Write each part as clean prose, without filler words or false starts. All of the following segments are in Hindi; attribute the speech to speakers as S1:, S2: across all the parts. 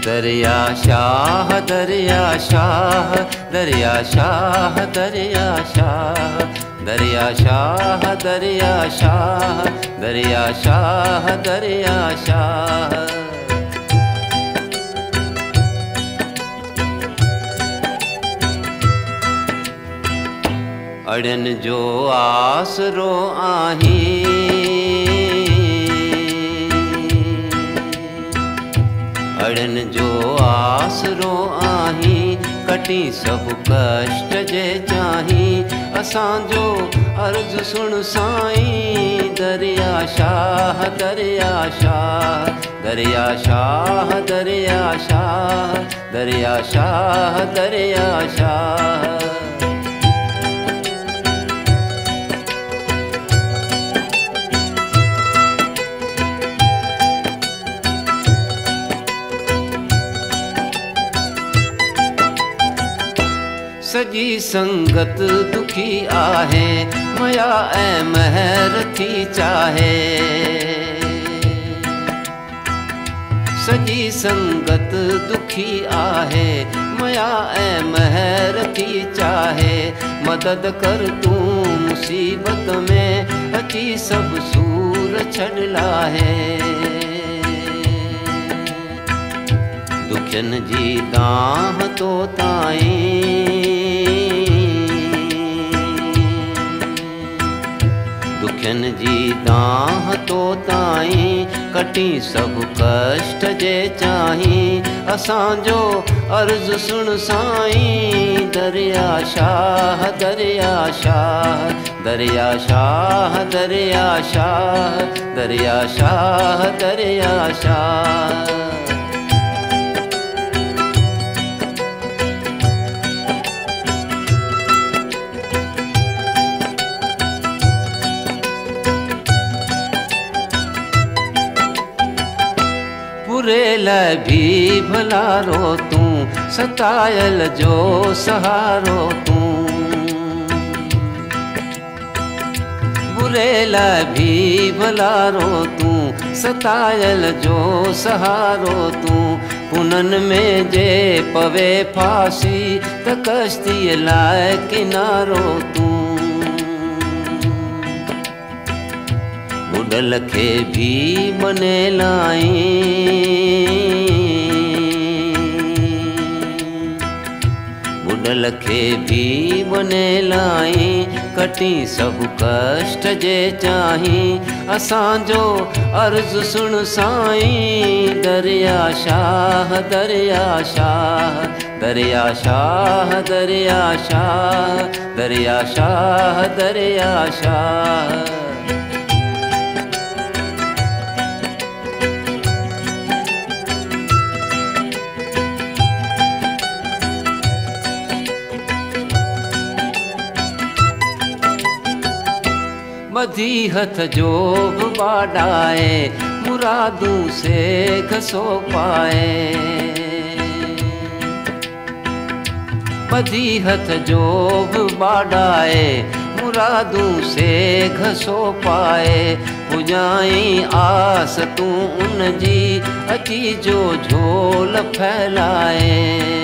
S1: दरिया शाह दरिया शाह दरिया शाह दरिया शाह दरिया शाह दरिया शाह दरिया शाह दरिया शाह। अड़न जो आसरो आही अड़न जो आसरो आही कटी सब कष्ट जे चाही असांजो अर्ज सुन साईं दरिया शाह दरिया शाह दरिया शाह दरिया शाह दरिया शाह दरिया शाह। सजी संगत दुखी आहे मया ऐं महर थी चाहे सजी संगत दुखी आहे मया ऐं महर थी चाहे मदद कर तू मुसीबत में अची सब सूर छड़ लाहे दुखन जी दाह तो ताईं दुखन जी दाह तो ताईं कटी सब कष्ट जे चाही असांजो अर्ज सुन साईं दरिया शाह दरिया शाह दरिया शाह दरिया शाह दरिया शाह दरिया शाह। बुरे लाइ भी भला रो तू सतायल जो सहारो तू बुरे लाइ भी भला रो तू सतायल जो सहारो तू पुनन में जे पवे फांसी त कश्ती लाइ किनारो तू बुडल खे भी मने लाई बुडल खे भी मने लाई कटी सब कष्ट जे चाही असांजो अर्ज सुन साईं दरिया शाह दरिया शाह दरिया शाह दरिया शाह दरिया शाह दरिया शाह। मधी हथ जो बाडाए मुरादू से घसो पाए मधी हथ जो बाडाए मुरादू से घसो पाए पुजाई आस तू उन जी अची जो झोल फैलाए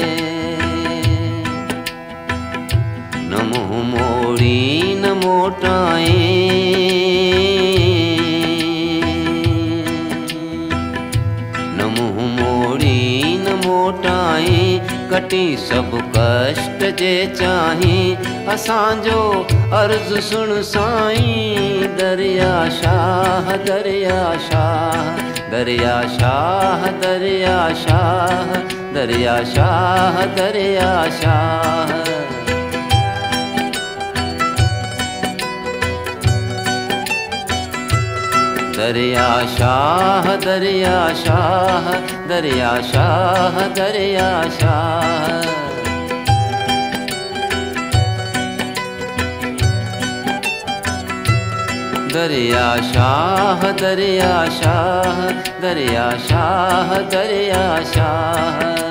S1: न मुँह मोड़ी न मोटाई न मुँह मोड़ी न मोटाई कटी सब कष्ट जे चाही असांजो अर्ज सुन साईं दरिया शाह दरिया शाह दरिया शाह दरिया शाह दरिया शाह दरिया शाह। दरिया शाह दरिया शाह दरिया शाह दरिया शाह। दरिया शाह दरिया शाह दरिया शाह दरिया शाह।